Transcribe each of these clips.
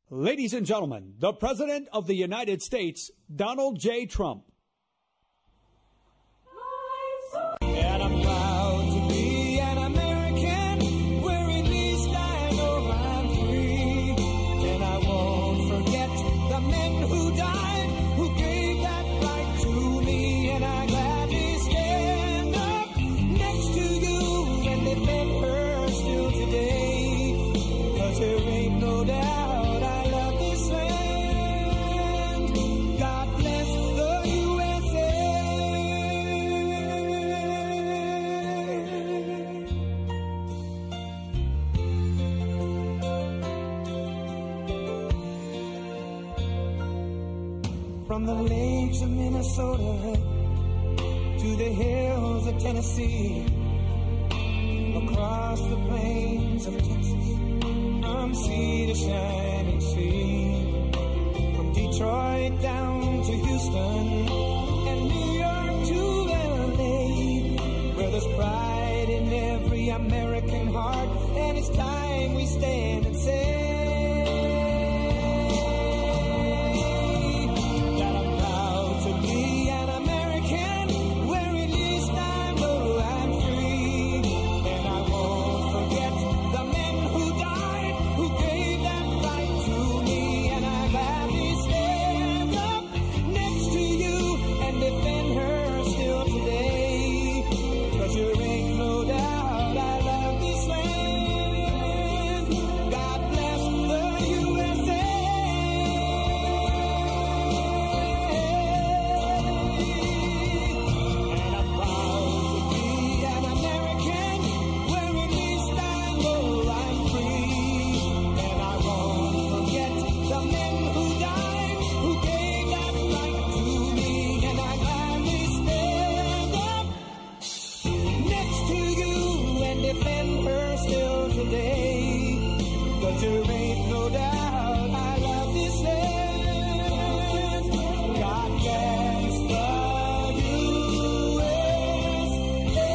Ladies and gentlemen, the President of the United States, Donald J. Trump. And I'm proud to be an American, where at least I know I'm free. And I won't forget the men who died, who gave that right to me. And I gladly stand up next to you and defend her still today. 'Cause there ain't no doubt I love this land. God bless the USA. From the lakes of Minnesota to the hills of Tennessee, across the plains of Texas, from sea to shining sea, from Detroit down to Houston and New York to LA, where there's pride in every American heart, and it's time we stand and say that I'm proud to be an American, where at least I know I'm free. And I won't forget the men who died, who gave that right to me. And I gladly stand up next to you and defend her still today. 'Cause there ain't no doubt I love this land. God bless the USA. And I'm proud to be an American, where at least I know I'm free. And I won't forget the men who died, who gave that right to me. And I gladly stand up next to you and defend her still today. 'Cause there ain't no doubt I love this land. God bless the USA.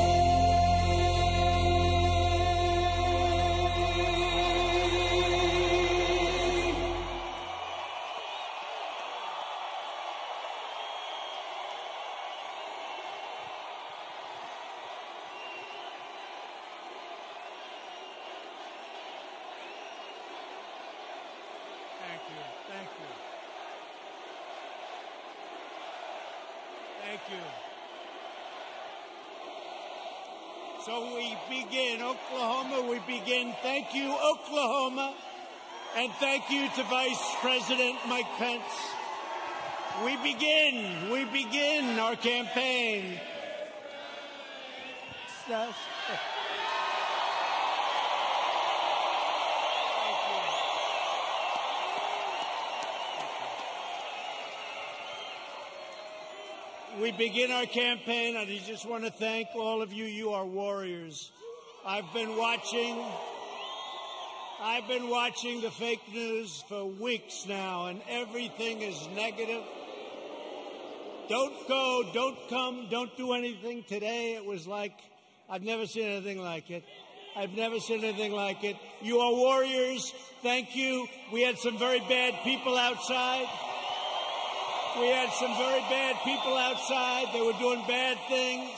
Thank you. Thank you. Thank you. So we begin Oklahoma. We begin. Thank you, Oklahoma. And thank you to Vice President Mike Pence. We begin our campaign. We begin our campaign, and I just want to thank all of you. You are warriors. I've been watching the fake news for weeks now, and everything is negative. Don't go, don't come, don't do anything. Today it was like, I've never seen anything like it. I've never seen anything like it. You are warriors. Thank you. We had some very bad people outside. We had some very bad people outside. They were doing bad things.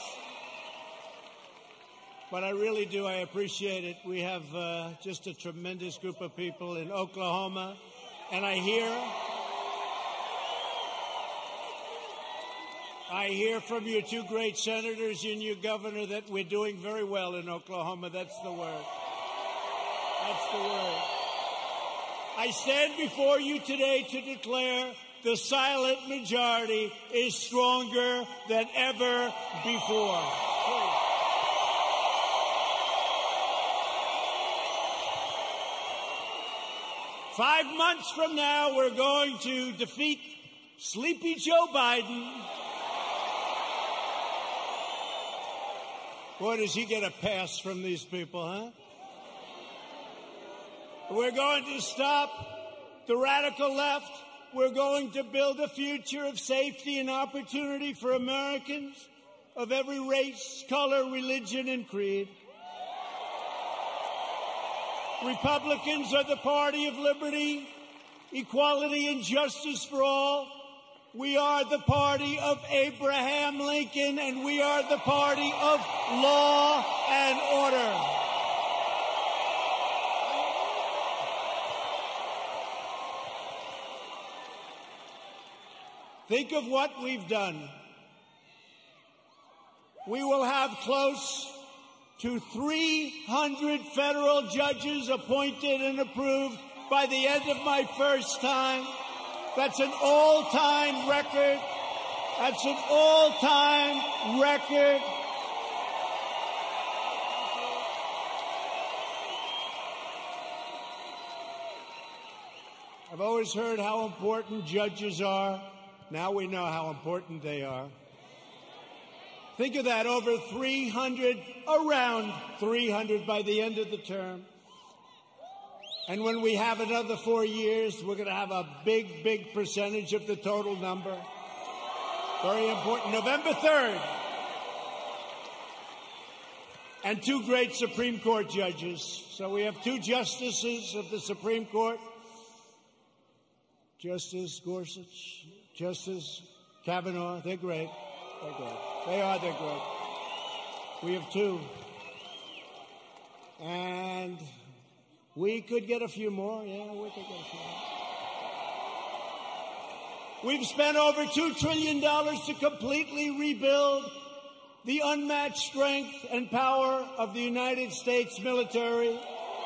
But I really do. I appreciate it. We have just a tremendous group of people in Oklahoma. And I hear from your two great senators and your governor that we're doing very well in Oklahoma. That's the word. That's the word. I stand before you today to declare the silent majority is stronger than ever before. 5 months from now, we're going to defeat Sleepy Joe Biden. Boy, does he get a pass from these people, huh? We're going to stop the radical left. We're going to build a future of safety and opportunity for Americans of every race, color, religion, and creed. Republicans are the party of liberty. equality and justice for all. We are the party of Abraham Lincoln, and we are the party of law and order. Think of what we've done. We will have close to 300 federal judges appointed and approved by the end of my first time. That's an all-time record. That's an all-time record. I've always heard how important judges are. Now we know how important they are. Think of that, over 300, around 300 by the end of the term. And when we have another 4 years, we're going to have a big, big percentage of the total number. Very important. November 3rd. And 2 great Supreme Court judges. So we have 2 justices of the Supreme Court. Justice Gorsuch, Justice Kavanaugh. They're great. They're great. They're great. We have 2. And we could get a few more. Yeah, we could get a few more. We've spent over $2 trillion to completely rebuild the unmatched strength and power of the United States military.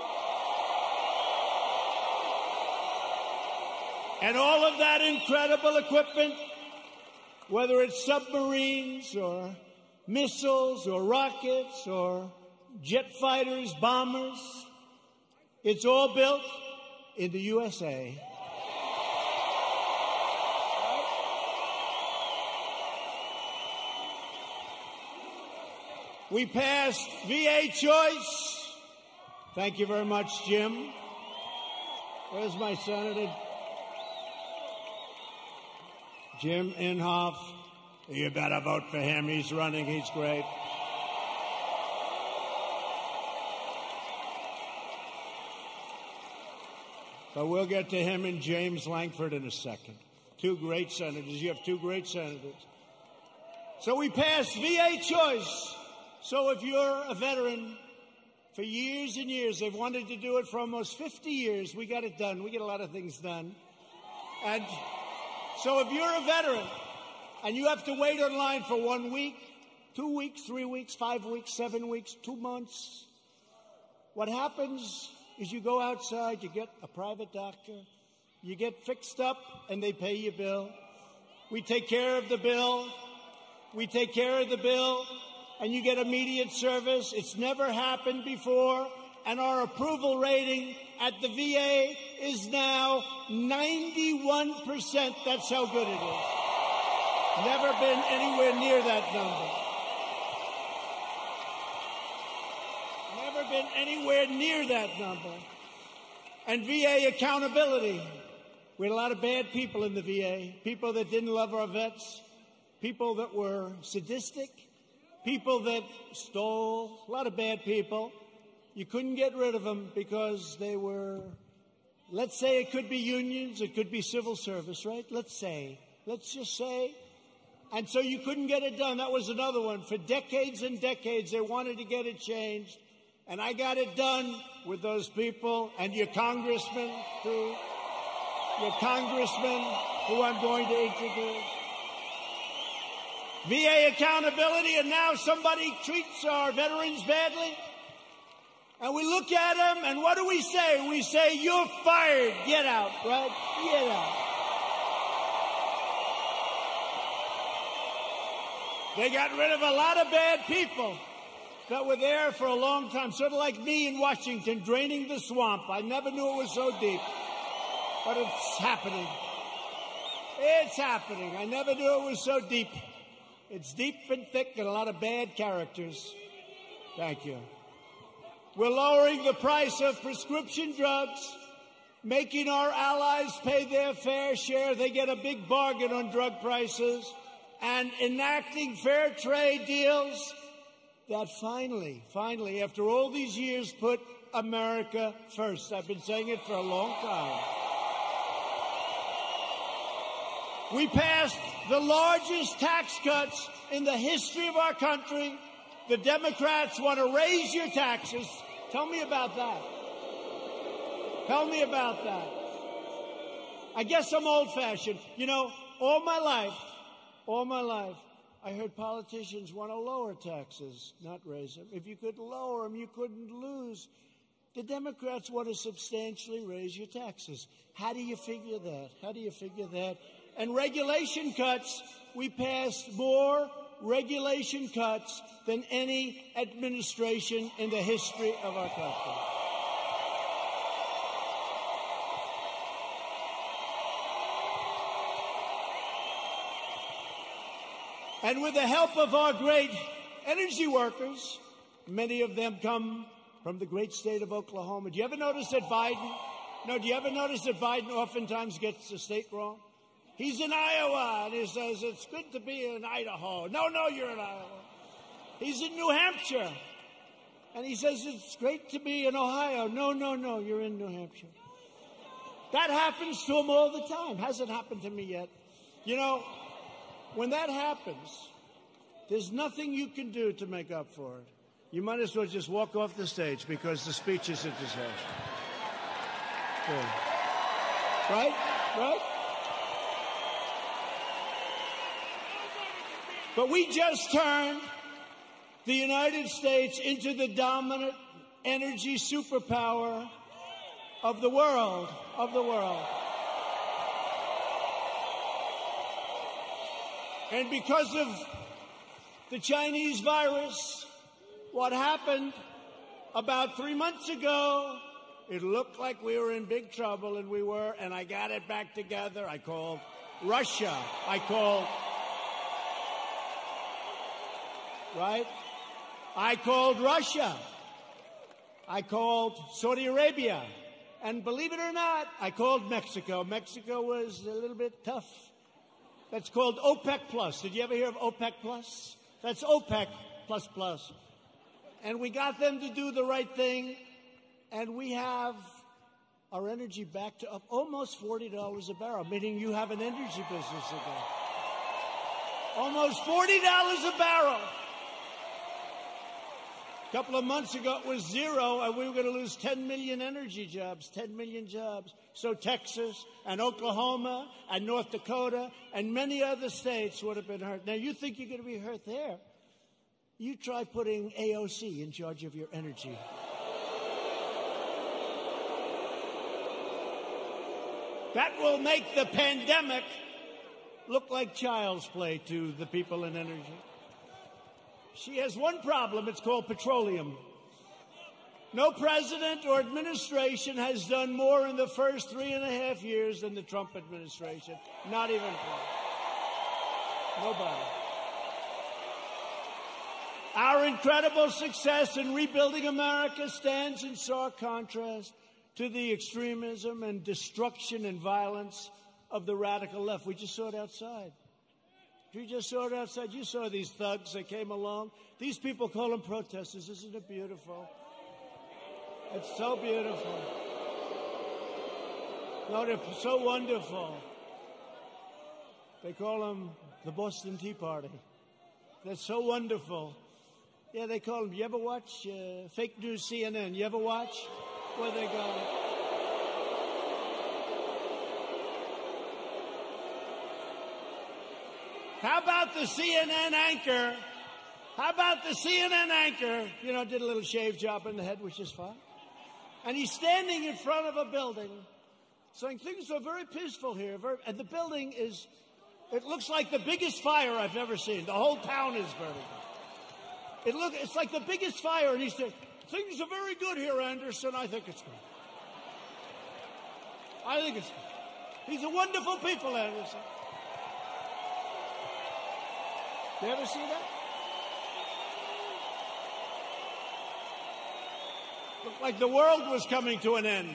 And all of that incredible equipment, whether it's submarines or missiles or rockets or jet fighters, bombers, it's all built in the USA. We passed VA choice. Thank you very much, Jim. Where's my senator? Jim Inhofe. You better vote for him. He's running. He's great. But we'll get to him and James Lankford in a second. 2 great senators. You have 2 great senators. So we passed VA choice. So if you're a veteran, for years and years, they've wanted to do it for almost 50 years. We got it done. We get a lot of things done. And so if you're a veteran and you have to wait online for 1 week, 2 weeks, 3 weeks, 5 weeks, 7 weeks, 2 months, what happens is you go outside, you get a private doctor, you get fixed up, and they pay your bill. We take care of the bill. We take care of the bill, and you get immediate service. It's never happened before, and our approval rating at the VA is now 91%. That's how good it is. Never been anywhere near that number. Never been anywhere near that number. And VA accountability. We had a lot of bad people in the VA, people that didn't love our vets, people that were sadistic, people that stole, a lot of bad people. You couldn't get rid of them because they were, let's say it could be unions, it could be civil service, right? Let's just say. And so you couldn't get it done. That was another one. For decades and decades, they wanted to get it changed. And I got it done with those people and your congressman, who I'm going to introduce. VA accountability, and now somebody treats our veterans badly. And we look at them, and what do we say? We say, you're fired. Get out, right? Get out. They got rid of a lot of bad people that were there for a long time, sort of like me in Washington, draining the swamp. I never knew it was so deep, but it's happening. It's happening. I never knew it was so deep. It's deep and thick and a lot of bad characters. Thank you. We're lowering the price of prescription drugs, making our allies pay their fair share. They get a big bargain on drug prices, and enacting fair trade deals that finally, after all these years, put America first. I've been saying it for a long time. We passed the largest tax cuts in the history of our country. The Democrats want to raise your taxes. Tell me about that. Tell me about that. I guess I'm old-fashioned. You know, all my life, I heard politicians want to lower taxes, not raise them. If you could lower them, you couldn't lose. The Democrats want to substantially raise your taxes. How do you figure that? How do you figure that? And regulation cuts, we passed more regulation cuts than any administration in the history of our country. And with the help of our great energy workers, many of them come from the great state of Oklahoma. Do you ever notice that Biden oftentimes gets the state wrong? He's in Iowa, and he says, it's good to be in Idaho. No, you're in Iowa. He's in New Hampshire, and he says, it's great to be in Ohio. No, you're in New Hampshire. That happens to him all the time. Hasn't happened to me yet. You know, when that happens, there's nothing you can do to make up for it. You might as well just walk off the stage because the speech is a disaster. Yeah. Right? But we just turned the United States into the dominant energy superpower of the world. And because of the Chinese virus, what happened about 3 months ago, it looked like we were in big trouble, and we were, and I got it back together. I called Russia. I called Russia. I called Saudi Arabia. And believe it or not, I called Mexico. Mexico was a little bit tough. That's called OPEC Plus. Did you ever hear of OPEC Plus? That's OPEC plus plus. And we got them to do the right thing, and we have our energy back to up almost $40 a barrel, meaning you have an energy business again. Almost $40 a barrel. A couple of months ago, it was zero, and we were going to lose 10 million energy jobs, 10 million jobs. So Texas and Oklahoma and North Dakota and many other states would have been hurt. Now, you think you're going to be hurt there? You try putting AOC in charge of your energy. That will make the pandemic look like child's play to the people in energy. She has one problem. It's called petroleum. No president or administration has done more in the first 3.5 years than the Trump administration. Not even close. Nobody. Our incredible success in rebuilding America stands in stark contrast to the extremism and destruction and violence of the radical left. We just saw it outside. You just saw it outside. You saw these thugs that came along. These people call them protesters. Isn't it beautiful? It's so beautiful. No, they're so wonderful. They call them the Boston Tea Party. They're so wonderful. Yeah, they call them. You ever watch fake news CNN? You ever watch? Where they go? How about the CNN anchor? How about the CNN anchor? You know, did a little shave job in the head, which is fine. And he's standing in front of a building saying things are very peaceful here. And the building is, it looks like the biggest fire I've ever seen. The whole town is burning. It's like the biggest fire. And he said, things are very good here, Anderson. I think it's good. I think it's good. These are wonderful people, Anderson. You ever see that? Looked like the world was coming to an end.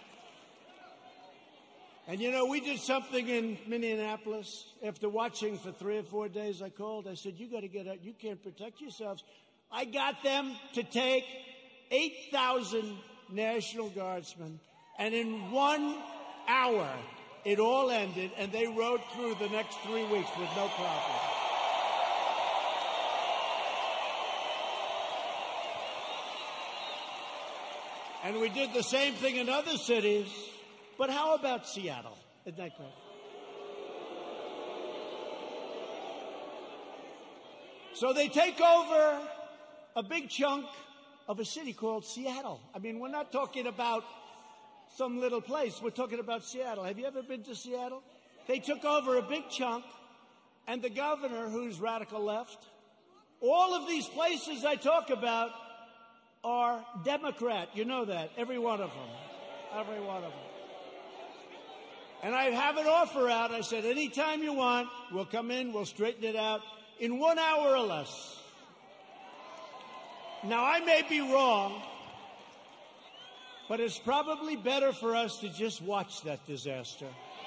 And you know, we did something in Minneapolis. After watching for 3 or 4 days, I called. I said, you got to get out. You can't protect yourselves. I got them to take 8,000 National Guardsmen. And in 1 hour, it all ended, and they rode through the next 3 weeks with no problem. And we did the same thing in other cities. But how about Seattle? Isn't that great? So they take over a big chunk of a city called Seattle. I mean, we're not talking about some little place. We're talking about Seattle. Have you ever been to Seattle? They took over a big chunk, and the governor, who's radical left, all of these places I talk about are Democrat. You know that. Every one of them. Every one of them. And I have an offer out. I said, anytime you want, we'll come in, we'll straighten it out in 1 hour or less. Now, I may be wrong, but it's probably better for us to just watch that disaster.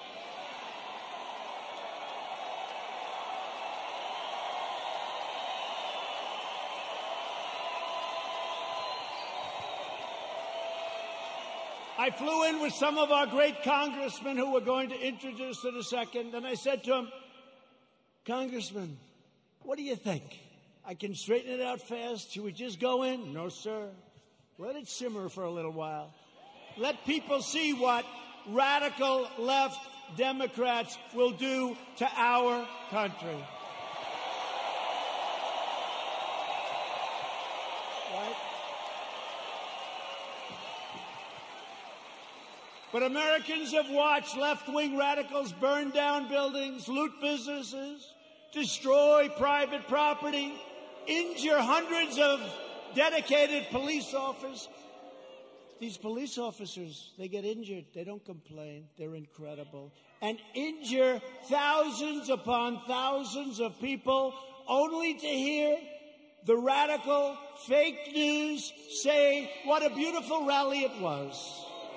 I flew in with some of our great congressmen who we're going to introduce in a second, and I said to them, Congressman, what do you think? I can straighten it out fast. Should we just go in? No, sir. Let it simmer for a little while. Let people see what radical left Democrats will do to our country. Right? But Americans have watched left-wing radicals burn down buildings, loot businesses, destroy private property, injure hundreds of dedicated police officers. These police officers, they get injured. They don't complain. They're incredible. And injure thousands upon thousands of people only to hear the radical fake news say what a beautiful rally it was.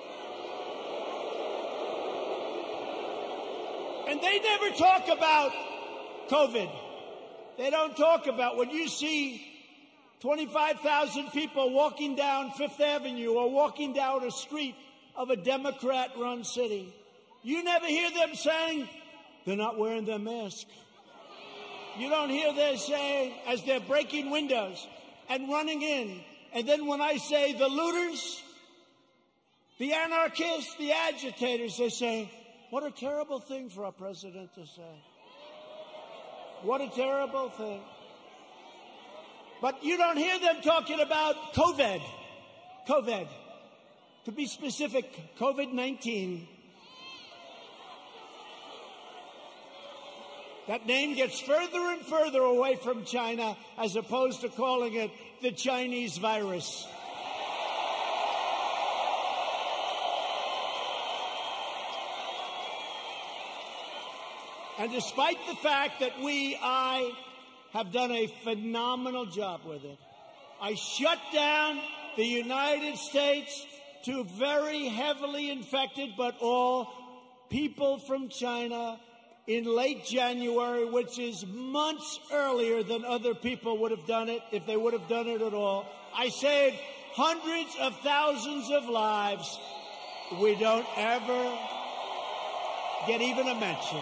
And they never talk about COVID. They don't talk about when you see 25,000 people walking down Fifth Avenue or walking down a street of a Democrat-run city. You never hear them saying, they're not wearing their mask. You don't hear them saying, as they're breaking windows and running in. And then when I say the looters, the anarchists, the agitators, they say, what a terrible thing for our president to say. What a terrible thing. But you don't hear them talking about COVID. COVID. To be specific, COVID-19. That name gets further and further away from China as opposed to calling it the Chinese virus. And despite the fact that I have done a phenomenal job with it, I shut down the United States to very heavily infected, but all people from China in late January, which is months earlier than other people would have done it, if they would have done it at all. I saved hundreds of thousands of lives. We don't ever get even a mention.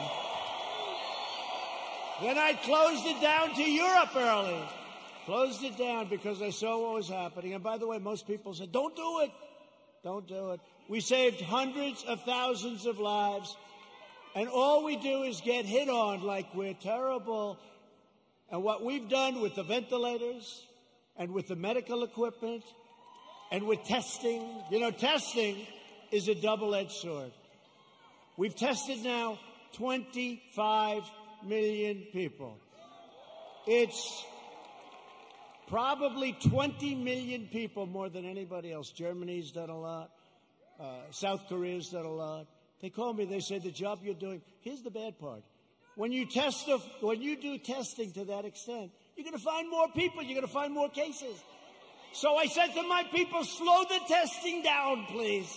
Then I closed it down to Europe early. Closed it down because I saw what was happening. And by the way, most people said, don't do it. Don't do it. We saved hundreds of thousands of lives. And all we do is get hit on like we're terrible. And what we've done with the ventilators and with the medical equipment and with testing, you know, testing is a double-edged sword. We've tested now 25 million people. It's probably 20 million people more than anybody else. Germany's done a lot. South Korea's done a lot. They call me, they say, the job you're doing, here's the bad part. When you do testing to that extent, you're going to find more people, you're going to find more cases. So I said to my people, slow the testing down, please.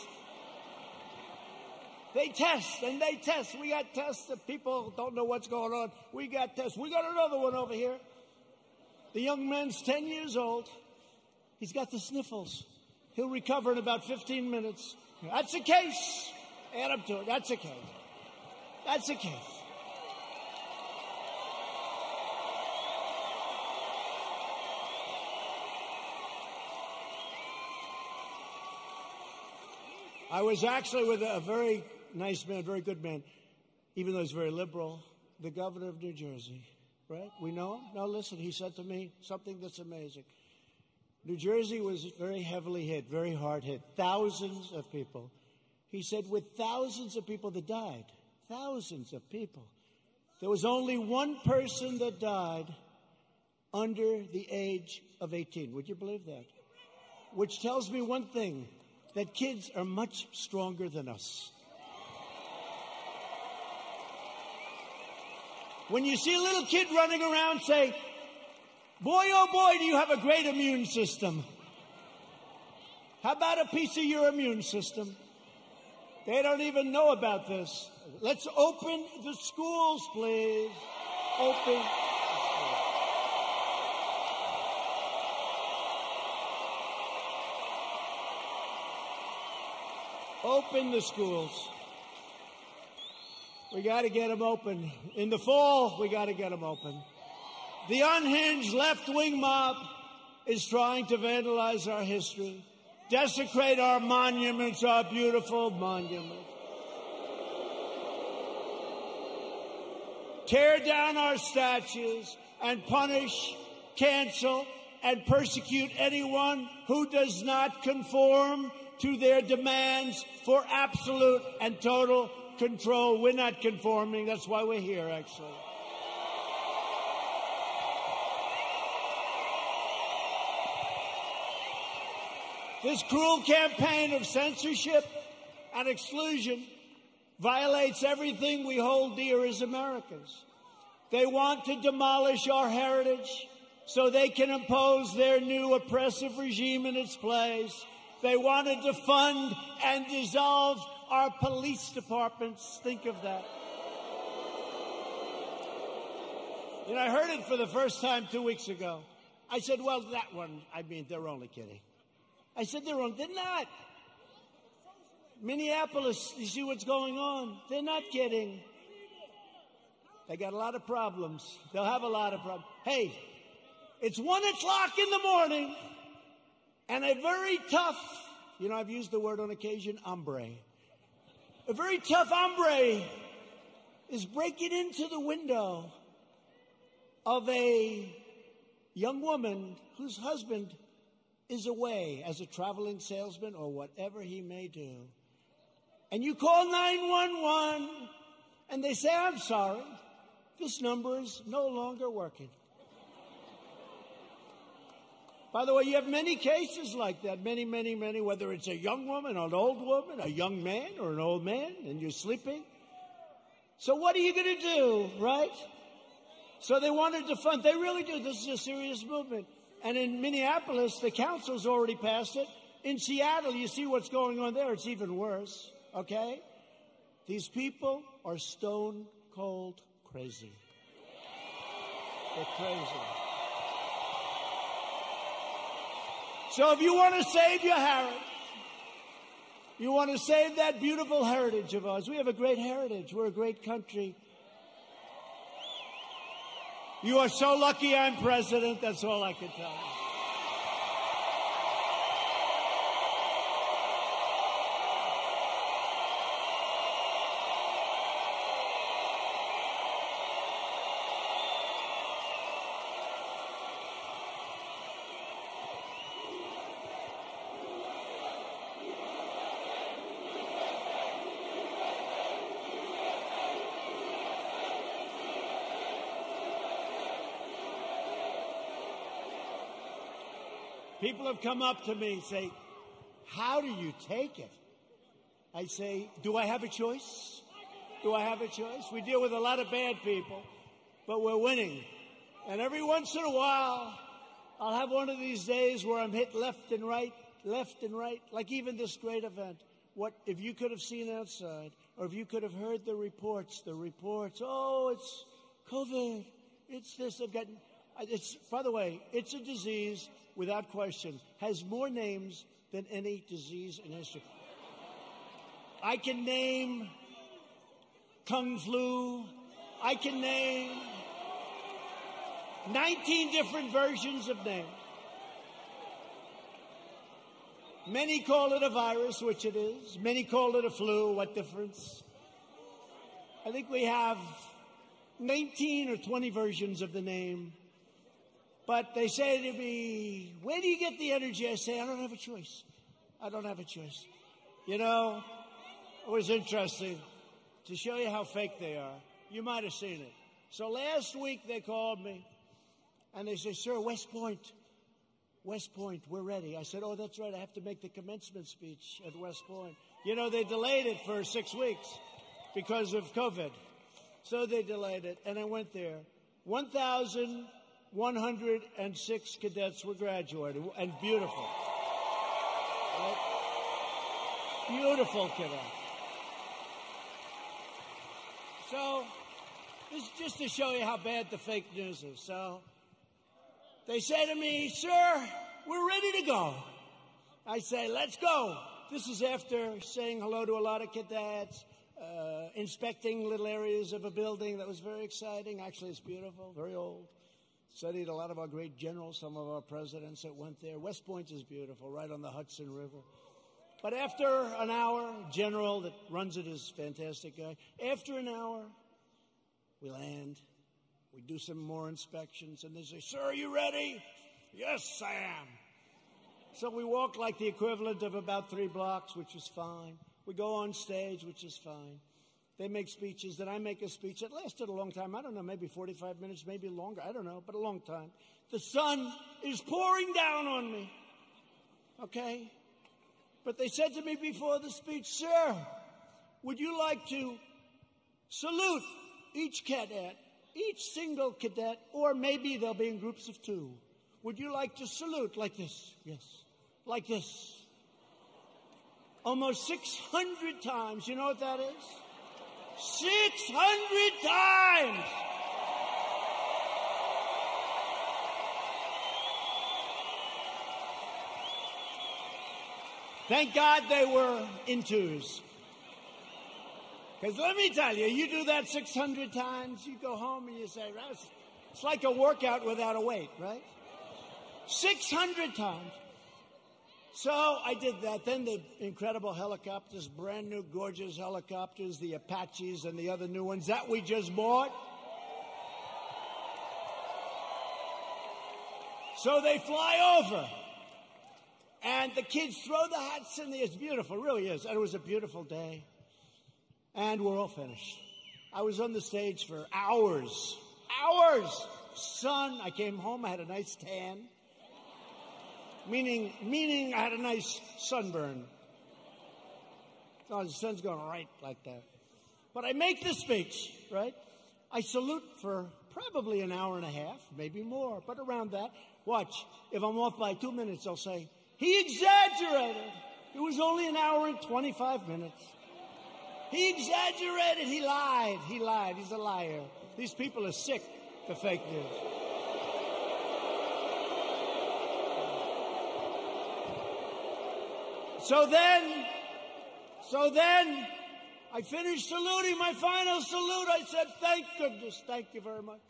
They test, and they test. We got tests that people don't know what's going on. We got tests. We got another one over here. The young man's 10 years old. He's got the sniffles. He'll recover in about 15 minutes. That's a case. Add up to it. That's a case. That's the case. I was actually with a very nice man, very good man, even though he's very liberal, the governor of New Jersey, right? We know him? Now listen, he said to me something that's amazing. New Jersey was very heavily hit, very hard hit, thousands of people. He said with thousands of people that died, thousands of people, there was only one person that died under the age of 18. Would you believe that? Which tells me one thing, that kids are much stronger than us. When you see a little kid running around, say, boy, oh boy, do you have a great immune system. How about a piece of your immune system? They don't even know about this. Let's open the schools, please. Open. Open the schools. We got to get them open. In the fall, we got to get them open. The unhinged left-wing mob is trying to vandalize our history, desecrate our monuments, our beautiful monuments, tear down our statues, and punish, cancel, and persecute anyone who does not conform to their demands for absolute and total control. We're not conforming. That's why we're here, actually. This cruel campaign of censorship and exclusion violates everything we hold dear as Americans. They want to demolish our heritage so they can impose their new oppressive regime in its place. They want to defund and dissolve our police departments. Think of that. You know, I heard it for the first time 2 weeks ago. I said, well, that one, I mean, they're only kidding. I said, they're not. Minneapolis, you see what's going on? They're not kidding. They got a lot of problems. They'll have a lot of problems. Hey, it's 1 o'clock in the morning, and a very tough, you know, I've used the word on occasion, hombre. A very tough hombre is breaking into the window of a young woman whose husband is away as a traveling salesman or whatever he may do. And you call 911, and they say, I'm sorry, this number is no longer working. By the way, you have many cases like that, many, whether it's a young woman, an old woman, a young man, or an old man, and you're sleeping. So what are you going to do, right? So they wanted to fund. They really do. This is a serious movement. And in Minneapolis, the council's already passed it. In Seattle, you see what's going on there. It's even worse, okay? These people are stone cold crazy. They're crazy. So if you want to save your heritage, you want to save that beautiful heritage of ours. We have a great heritage. We're a great country. You are so lucky I'm president. That's all I can tell you. People have come up to me and say, how do you take it? I say, do I have a choice? Do I have a choice? We deal with a lot of bad people, but we're winning. And every once in a while, I'll have one of these days where I'm hit left and right, like even this great event. What if you could have seen outside, or if you could have heard the reports, oh, it's COVID, it's this, by the way, it's a disease, without question, has more names than any disease in history. I can name Kung Flu. I can name 19 different versions of names. Many call it a virus, which it is. Many call it a flu. What difference? I think we have 19 or 20 versions of the name. But they say to me, where do you get the energy? I say, I don't have a choice. I don't have a choice. You know, it was interesting to show you how fake they are. You might have seen it. So last week they called me and they said, sir, West Point, we're ready. I said, oh, that's right. I have to make the commencement speech at West Point. You know, they delayed it for 6 weeks because of COVID. So they delayed it, and I went there. 1,106 cadets were graduating, and beautiful. Right? Beautiful cadets. So, this is just to show you how bad the fake news is. So, they say to me, sir, we're ready to go. I say, let's go. This is after saying hello to a lot of cadets, inspecting little areas of a building that was very exciting. Actually, it's beautiful, very old. Studied a lot of our great generals, some of our presidents that went there. West Point is beautiful, right on the Hudson River. But after an hour, general that runs it is a fantastic guy. After an hour, we land. We do some more inspections, and they say, sir, are you ready? Yes, I am. So we walk like the equivalent of about 3 blocks, which is fine. We go on stage, which is fine. They make speeches, then I make a speech. It lasted a long time. I don't know, maybe 45 minutes, maybe longer. I don't know, but a long time. The sun is pouring down on me. Okay? But they said to me before the speech, sir, would you like to salute each cadet, each single cadet, or maybe they'll be in groups of 2. Would you like to salute like this? Yes. Like this. Almost 600 times. You know what that is? 600 times! Thank God they were in 2s. Because let me tell you, you do that 600 times, you go home and you say, it's like a workout without a weight, right? 600 times. So I did that. Then the incredible helicopters, brand new, gorgeous helicopters, the Apaches and the other new ones that we just bought. So they fly over. And the kids throw the hats in the air. It's beautiful, it really is. And it was a beautiful day. And we're all finished. I was on the stage for hours. Hours! Sun. I came home, I had a nice tan. Meaning I had a nice sunburn. Oh, the sun's going right like that. But I make the speech, right? I salute for probably an hour and a half, maybe more, but around that. Watch, if I'm off by 2 minutes, I'll say, he exaggerated. It was only an hour and 25 minutes. He exaggerated. He lied. He lied. He's a liar. These people are sick to fake news. So then, I finished saluting, my final salute. I said, thank goodness, thank you very much.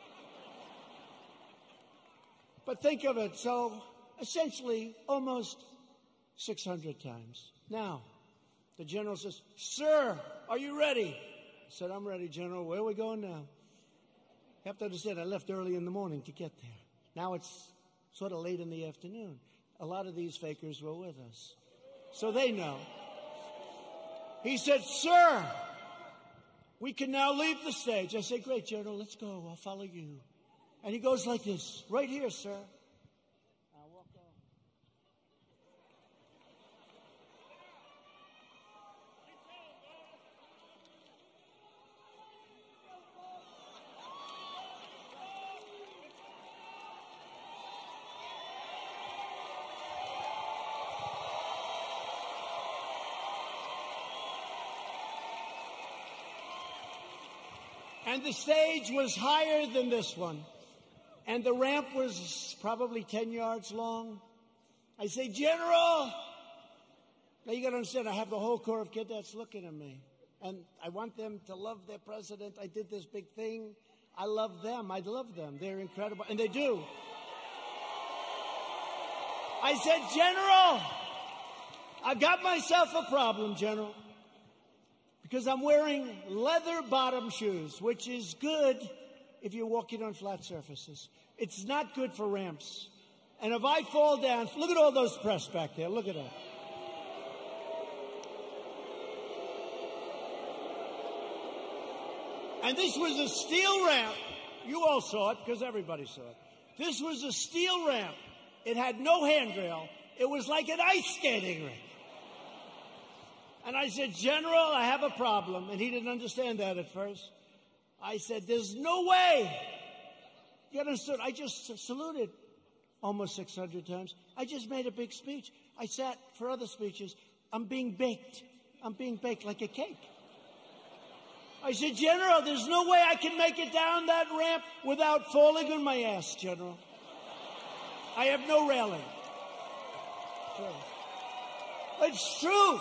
But think of it, so essentially almost 600 times. Now, the general says, sir, are you ready? I said, I'm ready, General. Where are we going now? You have to understand, I left early in the morning to get there. Now it's sort of late in the afternoon. A lot of these fakers were with us. So they know. He said, sir, we can now leave the stage. I said, great, General, let's go. I'll follow you. And he goes like this, right here, sir. I'll walk on. And the stage was higher than this one. And the ramp was probably 10 yards long. I say, General! Now you got to understand, I have the whole Corps of Cadets looking at me. And I want them to love their president. I did this big thing. I love them. I love them. They're incredible. And they do. I said, General, I've got myself a problem, General. Because I'm wearing leather bottom shoes, which is good if you're walking on flat surfaces. It's not good for ramps. And if I fall down, look at all those press back there. Look at that. And this was a steel ramp. You all saw it because everybody saw it. This was a steel ramp. It had no handrail. It was like an ice skating rink. And I said, General, I have a problem. And he didn't understand that at first. I said, there's no way. You understood? I just saluted almost 600 times. I just made a big speech. I sat for other speeches. I'm being baked. I'm being baked like a cake. I said, General, there's no way I can make it down that ramp without falling on my ass, General. I have no railing. It's true.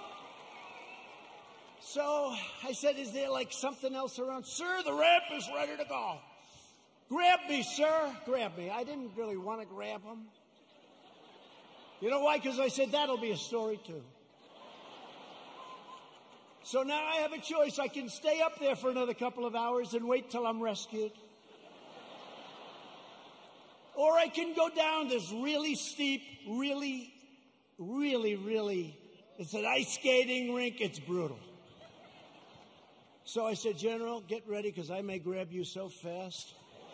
So I said, is there like something else around? Sir, the ramp is ready to go. Grab me, sir. Grab me. I didn't really want to grab him. You know why? Because I said, that'll be a story too. So now I have a choice. I can stay up there for another couple of hours and wait till I'm rescued. Or I can go down this really steep, really, it's an ice skating rink. It's brutal. So I said, General, get ready because I may grab you so fast.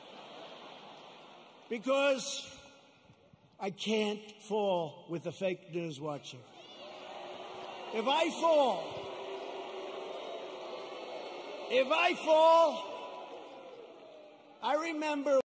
Because I can't fall with the fake news watching. If I fall, I remember